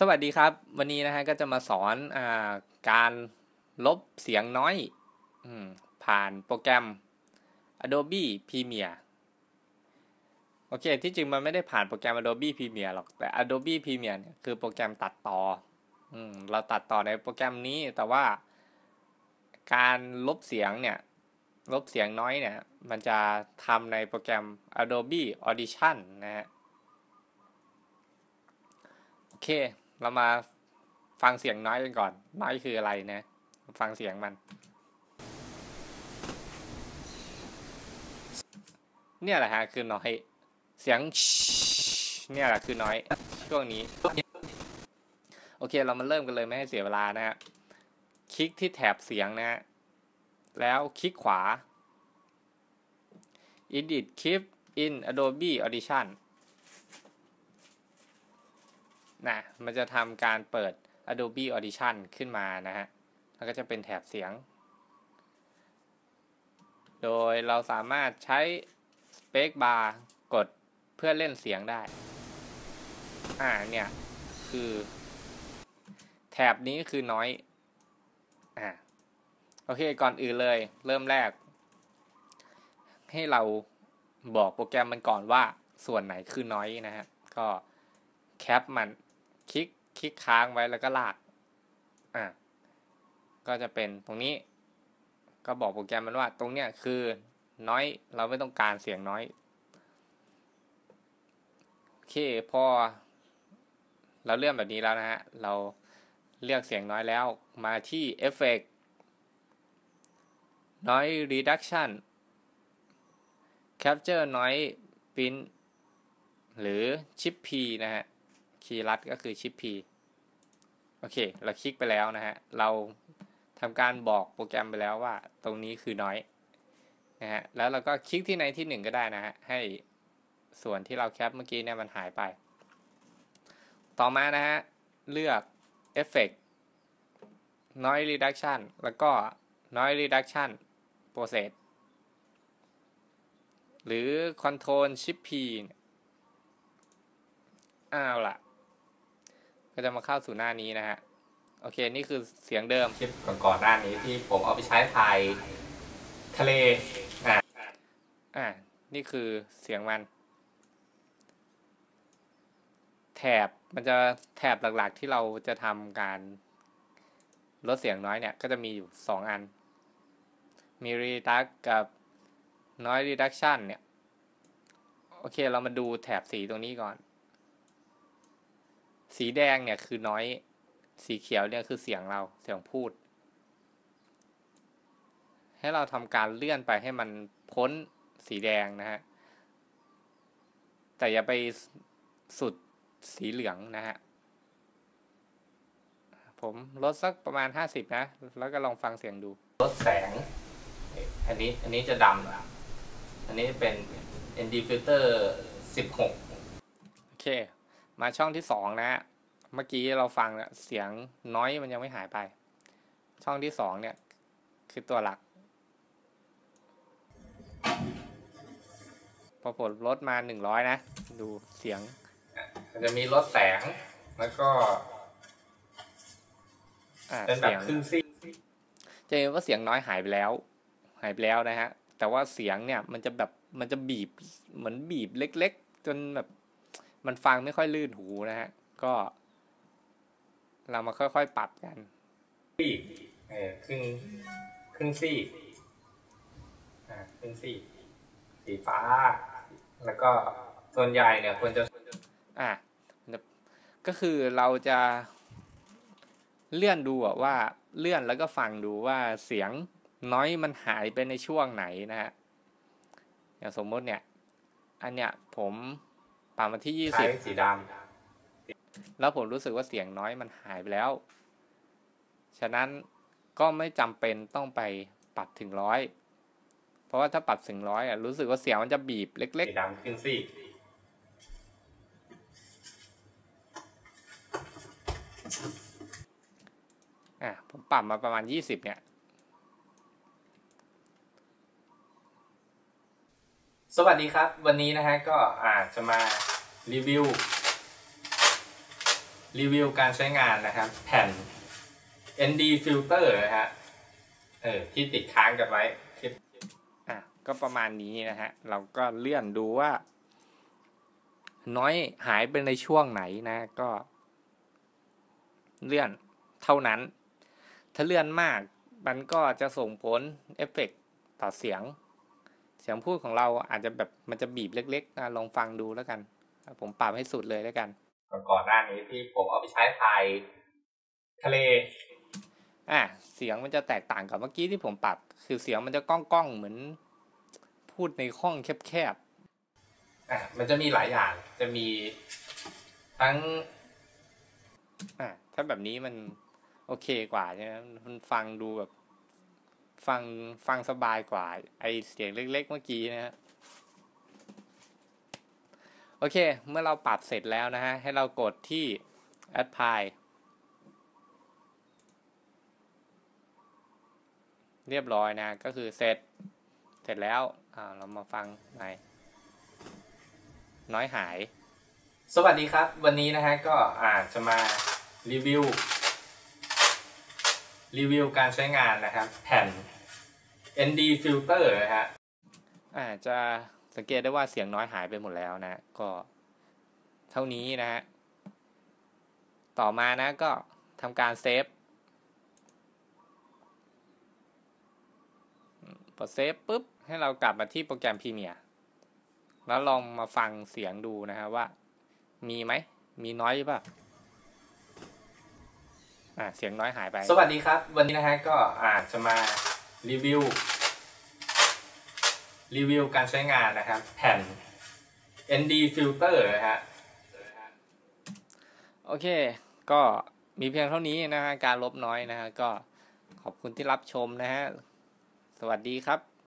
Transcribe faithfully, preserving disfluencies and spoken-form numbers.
สวัสดีครับวันนี้นะฮะก็จะมาสอนอ่าการลบเสียงน้อยอืมผ่านโปรแกรม Adobe Premiere โอเคที่จริงมันไม่ได้ผ่านโปรแกรม Adobe Premiere หรอกแต่ Adobe Premiere เนี่ยคือโปรแกรมตัดต่ออืมเราตัดต่อในโปรแกรมนี้แต่ว่าการลบเสียงเนี่ยลบเสียงน้อยเนี่ยมันจะทำในโปรแกรม Adobe Audition นะฮะโอเคเรามาฟังเสียงน้อยกันก่อนน้อยคืออะไรนะฟังเสียงมันเนี่ยแหละฮะคือน้อยเสียงเนี่ยแหละคือน้อยช่วงนี้โอเคเรามาเริ่มกันเลยไม่ให้เสียเวลานะฮะคลิกที่แถบเสียงนะฮะแล้วคลิกขวา Edit Clip in Adobe Audition นะมันจะทำการเปิด Adobe Audition ขึ้นมานะฮะแล้วก็จะเป็นแถบเสียงโดยเราสามารถใช้สเปคบาร์กดเพื่อเล่นเสียงได้อ่าเนี่ยคือแถบนี้คือน้อยอ่าโอเคก่อนอื่นเลยเริ่มแรกให้เราบอกโปรแกรมมันก่อนว่าส่วนไหนคือน้อยนะฮะก็แคปมันคลิกคลิกค้างไว้แล้วก็ลากอ่าก็จะเป็นตรงนี้ก็บอกโปรแกรมมันว่าตรงเนี้ยคือน้อยเราไม่ต้องการเสียงน้อยโอเคพอเราเลื่อนแบบนี้แล้วนะฮะเราเลือกเสียงน้อยแล้วมาที่ Effect Noise Reduction Capture Noise Print หรือ Shift P นะฮะคีย์ลัดก็คือ Shift P โอเคเราคลิกไปแล้วนะฮะเราทำการบอกโปรแกรมไปแล้วว่าตรงนี้คือน้อยนะฮะแล้วเราก็คลิกที่ไหนที่หนึ่งก็ได้นะฮะให้ส่วนที่เราแคปเมื่อกี้เนี่ยมันหายไปต่อมานะฮะเลือก Effect Noise Reduction แล้วก็ Noise Reduction Process หรือ Control Shift P อ้าวล่ะก็จะมาเข้าสู่หน้านี้นะฮะโอเคนี่คือเสียงเดิมคลิปก่อนๆหน้านี้ที่ผมเอาไปใช้ถ่ายทะเลอ่าอ่านี่คือเสียงมันแถบมันจะแถบหลักๆที่เราจะทำการลดเสียงน้อยเนี่ยก็จะมีอยู่สองอันมี Reduct กับ Noise Reduction เนี่ยโอเคเรามาดูแถบสีตรงนี้ก่อนสีแดงเนี่ยคือน้อยสีเขียวเนี่ยคือเสียงเราเสียงพูดให้เราทำการเลื่อนไปให้มันพ้นสีแดงนะฮะแต่อย่าไปสุดสีเหลืองนะฮะผมลดสักประมาณห้าสิบนะแล้วก็ลองฟังเสียงดูลดแสงอันนี้อันนี้จะดำอันนี้เป็น เอ็น ดี Filter สิบหกโอเคมาช่องที่สองนะฮะเมื่อกี้เราฟังเสียงน้อยมันยังไม่หายไปช่องที่สองเนี่ยคือตัวหลักพอผลลดมาหนึ่งร้อยนะดูเสียงมันจะมีลดแสงแล้วก็เป็นแบบครึ่งซีจะเห็นว่าเสียงน้อยหายไปแล้วหายไปแล้วนะฮะแต่ว่าเสียงเนี่ยมันจะแบบมันจะบีบเหมือนบีบเล็กๆจนแบบมันฟังไม่ค่อยลื่นหูนะฮะก็เรามาค่อยๆปรับกันซีเออครึ่งครึ่งซีอ่าครึ่งซีสีฟ้าแล้วก็ส่วนใหญ่เนี่ยควรจะอ่ะก็คือเราจะเลื่อนดูว่าเลื่อนแล้วก็ฟังดูว่าเสียงน้อยมันหายไปในช่วงไหนนะฮะอย่างสมมติเนี่ยอันเนี้ยผมปรับมาที่ยี่สิบสีดำแล้วผมรู้สึกว่าเสียงน้อยมันหายไปแล้วฉะนั้นก็ไม่จำเป็นต้องไปปรับถึงร้อยเพราะว่าถ้าปรับถึงร้อยอ่ะรู้สึกว่าเสียงมันจะบีบเล็กๆสีดำขึ้นสิอ่ะผมปรับมาประมาณยี่สิบเนี่ยสวัสดีครับวันนี้นะฮะก็อาจจะมารีวิวรีวิวการใช้งานนะครับแผ่น เอ็น ดี filter นะฮะเออที่ติดค้างกันไว้อ่ะก็ประมาณนี้นะฮะเราก็เลื่อนดูว่าน้อยหายไปในช่วงไหนนะก็เลื่อนเท่านั้นถ้าเลื่อนมากมันก็จะส่งผลเอฟเฟกต์ต่อเสียงเสียงพูดของเราอาจจะแบบมันจะบีบเล็กๆนะลองฟังดูแล้วกันผมปรับให้สุดเลยแล้วกันก่อนหน้านี้ที่ผมเอาไปใช้ถ่ายทะเลอ่ะเสียงมันจะแตกต่างกับเมื่อกี้ที่ผมปรับคือเสียงมันจะก้องๆเหมือนพูดในห้องแคบๆอ่ะมันจะมีหลายอย่างจะมีทั้งอ่ะถ้าแบบนี้มันโอเคกว่าใช่ไหมมันฟังดูแบบฟังฟังสบายกว่าไอเสียงเล็กๆเมื่อกี้นะฮะโอเคเมื่อเราปรับเสร็จแล้วนะฮะให้เรากดที่ apply เรียบร้อยนะก็คือเสร็จเสร็จแล้วอ่าเรามาฟังใหม่น้อยหายสวัสดีครับวันนี้นะฮะก็อาจจะมารีวิวรีวิวการใช้งานนะครับแผ่น เอ็น ดี filter นะฮะอาจจะสังเกตได้ว่าเสียงน้อยหายไปหมดแล้วนะก็เท่านี้นะฮะต่อมานะก็ทำการเซฟพอเซฟปุ๊บให้เรากลับมาที่โปรแกรม Premiere แล้วลองมาฟังเสียงดูนะฮะว่ามีไหมมีน้อยป่ะอ่าเสียงน้อยหายไปสวัสดีครับวันนี้นะฮะก็อาจจะมารีวิวรีวิวการใช้งานนะครับแผ่น เอ็น ดี filter นะฮะโอเคก็มีเพียงเท่านี้นะฮะการลบน้อยนะฮะก็ขอบคุณที่รับชมนะฮะสวัสดีครับ